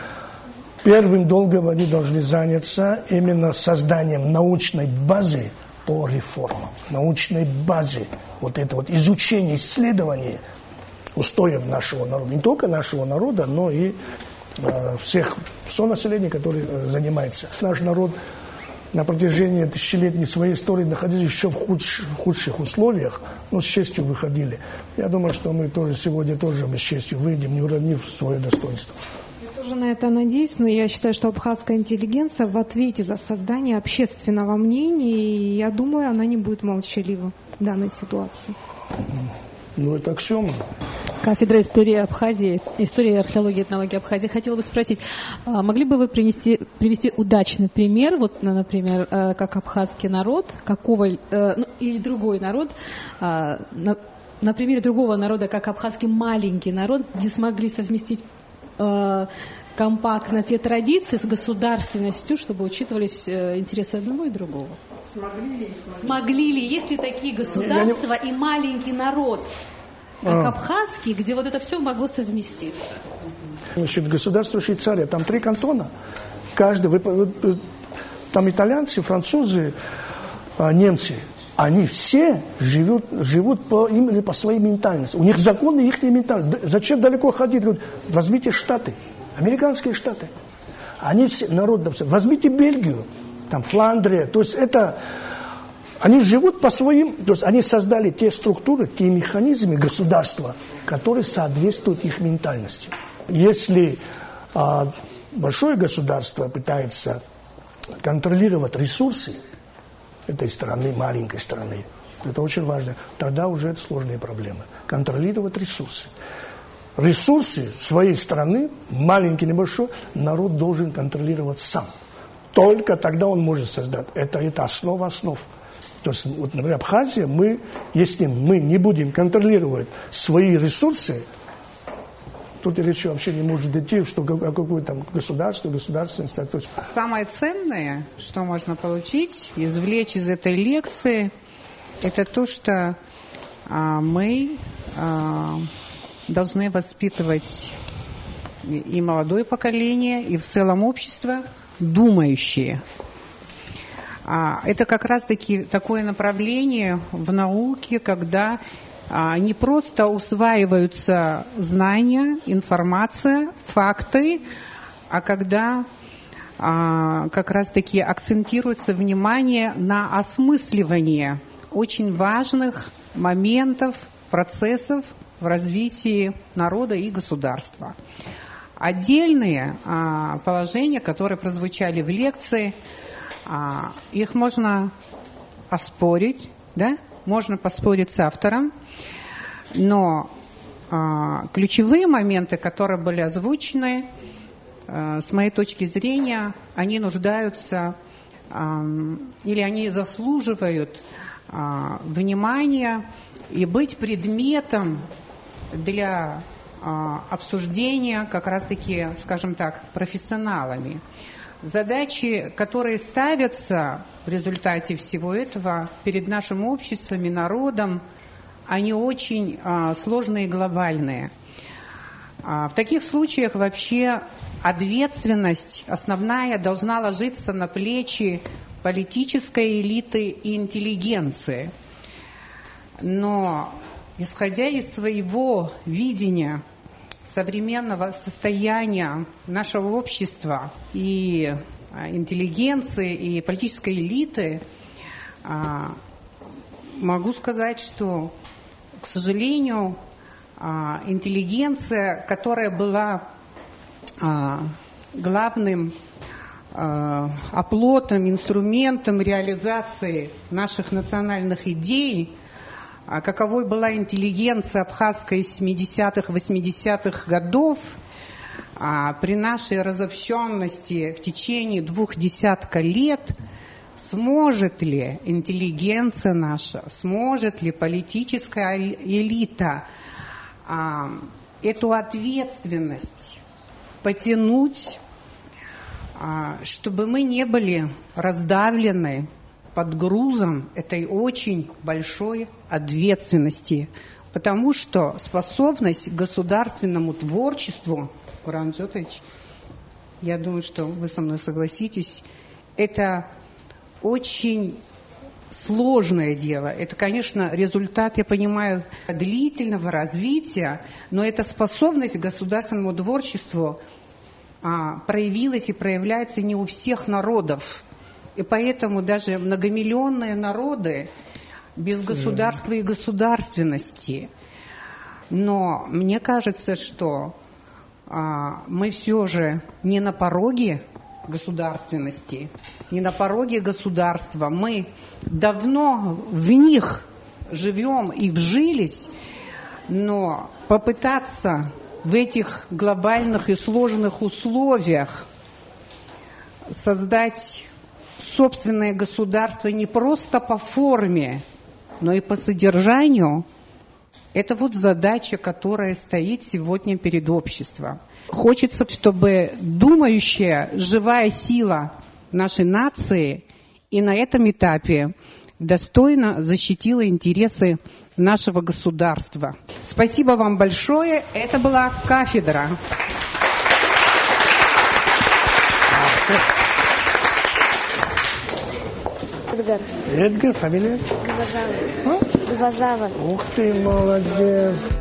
первым долгом они должны заняться именно созданием научной базы по реформам. Научной базы, вот это вот изучение, исследование устоев нашего народа. Не только нашего народа, но и э, всех, все население, которое э, занимается. Наш народ на протяжении тысячелетней своей истории находились еще в худших, худших условиях, но с честью выходили. Я думаю, что мы тоже сегодня тоже с честью выйдем, не уронив свое достоинство. Я тоже на это надеюсь, но я считаю, что абхазская интеллигенция в ответе за создание общественного мнения, и я думаю, она не будет молчалива в данной ситуации. Ну, это аксиома. Кафедра истории Абхазии, истории и археологии и этнологии Абхазии. Хотела бы спросить, могли бы вы принести, привести удачный пример, вот, например, как абхазский народ, какого, ну, или другой народ, на, на примере другого народа, как абхазский маленький народ, где смогли совместить компактно те традиции с государственностью, чтобы учитывались интересы одного и другого? Смогли ли? Смогли ли? Есть ли такие государства и маленький народ, как а. абхазский, где вот это все могло совместиться? Значит, государство Швейцария, там три кантона. Каждый, вы, вы, там итальянцы, французы, немцы. Они все живут, живут по, именно по своей ментальности. У них законы их ментальности. Зачем далеко ходить? Возьмите Штаты, американские Штаты. Они все, народ, возьмите Бельгию, там Фландрия. То есть это, они живут по своим, то есть они создали те структуры, те механизмы государства, которые соответствуют их ментальности. Если а, большое государство пытается контролировать ресурсы этой страны, маленькой страны, это очень важно, тогда уже это сложные проблемы. Контролировать ресурсы. Ресурсы своей страны, маленький, небольшой, народ должен контролировать сам. Только тогда он может создать. Это, это основа основ. То есть, вот, например, Абхазия, мы, если мы не будем контролировать свои ресурсы, тут речи вообще не может идти, что о какое там государство, государственность. То есть... Самое ценное, что можно получить, извлечь из этой лекции, это то, что а, мы а, должны воспитывать и, и молодое поколение, и в целом общество думающие. А, это как раз-таки такое направление в науке, когда а, не просто усваиваются знания, информация, факты, а когда а, как раз-таки акцентируется внимание на осмысливание очень важных моментов, процессов в развитии народа и государства. Отдельные а, положения, которые прозвучали в лекции, а, их можно оспорить, да? Можно поспорить с автором, но а, ключевые моменты, которые были озвучены, а, с моей точки зрения, они нуждаются а, или они заслуживают а, внимания и быть предметом для а, обсуждения как раз-таки, скажем так, профессионалами. Задачи, которые ставятся в результате всего этого перед нашим обществом и народом, они очень а, сложные и глобальные. А, в таких случаях вообще ответственность основная должна ложиться на плечи политической элиты и интеллигенции. Но, исходя из своего видения современного состояния нашего общества и интеллигенции, и политической элиты, могу сказать, что, к сожалению, интеллигенция, которая была главным оплотом, инструментом реализации наших национальных идей, каковой была интеллигенция абхазская семидесятых, восьмидесятых годов, при нашей разобщенности в течение двух десятка лет, сможет ли интеллигенция наша, сможет ли политическая элита эту ответственность потянуть, чтобы мы не были раздавлены под грузом этой очень большой ответственности, потому что способность к государственному творчеству, Уран Джотович, я думаю, что вы со мной согласитесь, это очень сложное дело. Это, конечно, результат, я понимаю, длительного развития, но эта способность к государственному творчеству а, проявилась и проявляется не у всех народов. И поэтому даже многомиллионные народы без государства и государственности. Но мне кажется, что а, мы все же не на пороге государственности, не на пороге государства. Мы давно в них живем и вжились, но попытаться в этих глобальных и сложных условиях создать собственное государство не просто по форме, но и по содержанию, Это вот задача, которая стоит сегодня перед обществом. Хочется, чтобы думающая, живая сила нашей нации и на этом этапе достойно защитила интересы нашего государства. Спасибо вам большое. Это была кафедра. Эдгар. Эдгар, фамилия? Гвазава. Гвазава. Ух ты, молодец.